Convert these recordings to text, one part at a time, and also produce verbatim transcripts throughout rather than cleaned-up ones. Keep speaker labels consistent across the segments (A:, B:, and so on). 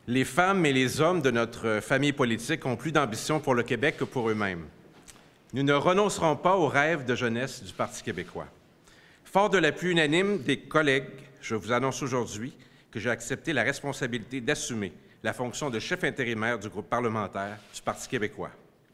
A: Les femmes et les hommes de notre famille politique ont plus d'ambition pour le Québec que pour eux-mêmes. Nous ne renoncerons pas aux rêves de jeunesse du Parti québécois. Fort de l'appui unanime des collègues, je vous annonce aujourd'hui que j'ai accepté la responsabilité d'assumer la fonction de chef intérimaire du groupe parlementaire du Parti québécois.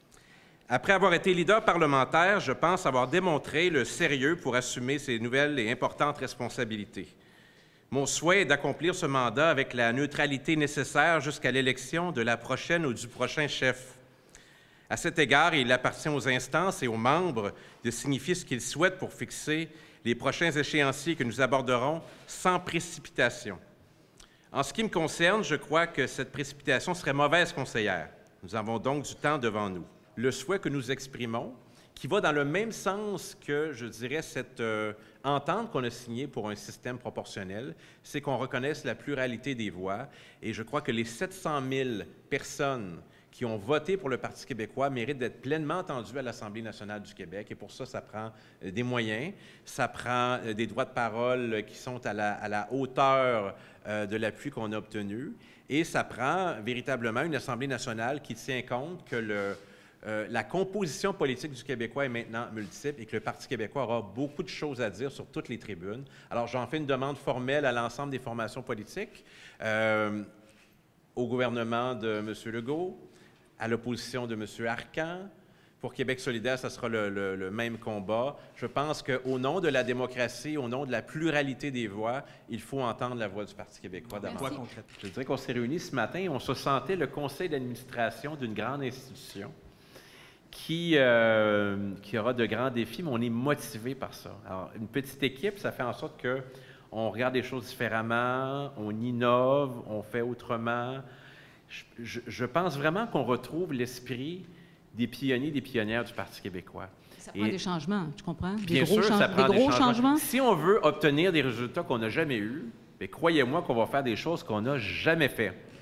A: Après avoir été leader parlementaire, je pense avoir démontré le sérieux pour assumer ces nouvelles et importantes responsabilités. Mon souhait est d'accomplir ce mandat avec la neutralité nécessaire jusqu'à l'élection de la prochaine ou du prochain chef. À cet égard, il appartient aux instances et aux membres de signifier ce qu'ils souhaitent pour fixer les prochains échéanciers que nous aborderons sans précipitation. En ce qui me concerne, je crois que cette précipitation serait mauvaise conseillère. Nous avons donc du temps devant nous. Le souhait que nous exprimons, qui va dans le même sens que, je dirais, cette euh, entente qu'on a signée pour un système proportionnel, c'est qu'on reconnaisse la pluralité des voix. Et je crois que les sept cent mille personnes qui ont voté pour le Parti québécois méritent d'être pleinement entendues à l'Assemblée nationale du Québec. Et pour ça, ça prend euh, des moyens, ça prend euh, des droits de parole qui sont à la, à la hauteur euh, de l'appui qu'on a obtenu. Et ça prend véritablement une Assemblée nationale qui tient compte que le Euh, la composition politique du Québécois est maintenant multiple et que le Parti québécois aura beaucoup de choses à dire sur toutes les tribunes. Alors, j'en fais une demande formelle à l'ensemble des formations politiques, euh, au gouvernement de M. Legault, à l'opposition de M. Arcan. Pour Québec solidaire, ce sera le, le, le même combat. Je pense qu'au nom de la démocratie, au nom de la pluralité des voix, il faut entendre la voix du Parti québécois d'abord. Je dirais qu'on s'est réunis ce matin et on se sentait le conseil d'administration d'une grande institution Qui, euh, qui aura de grands défis, mais on est motivé par ça. Alors, une petite équipe, ça fait en sorte qu'on regarde les choses différemment, on innove, on fait autrement. Je, je, je pense vraiment qu'on retrouve l'esprit des pionniers, des pionnières du Parti québécois.
B: Ça prend Et, des changements, tu comprends? Des
A: bien
B: gros
A: sûr, ça prend
B: des gros
A: des
B: changements.
A: changements. Si on veut obtenir des résultats qu'on n'a jamais eus, croyez-moi qu'on va faire des choses qu'on n'a jamais faites.